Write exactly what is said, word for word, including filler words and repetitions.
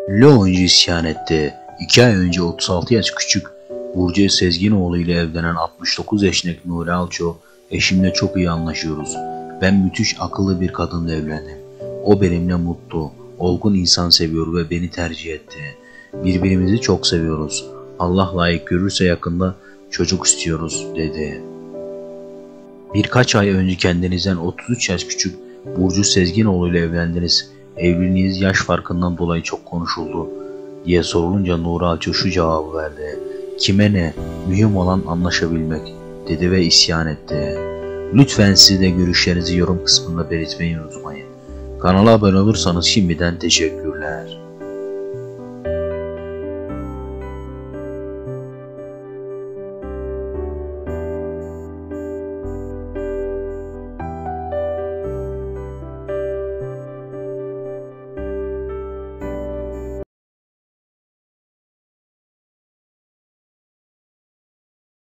Leoncu isyan etti. İki ay önce otuz altı yaş küçük Burcu Sezginoğlu ile evlenen altmış dokuz yaşındaki Nuri Alço, eşimle çok iyi anlaşıyoruz. Ben müthiş akıllı bir kadınla evlendim. O benimle mutlu, olgun insan seviyor ve beni tercih etti. Birbirimizi çok seviyoruz. Allah layık görürse yakında çocuk istiyoruz dedi. Birkaç ay önce kendinizden otuz üç yaş küçük Burcu Sezginoğlu ile evlendiniz. Evliliğiniz yaş farkından dolayı çok konuşuldu diye sorulunca Nuri Alço şu cevabı verdi. Kime ne? Mühim olan anlaşabilmek dedi ve isyan etti. Lütfen siz de görüşlerinizi yorum kısmında belirtmeyi unutmayın. Kanala abone olursanız şimdiden teşekkürler.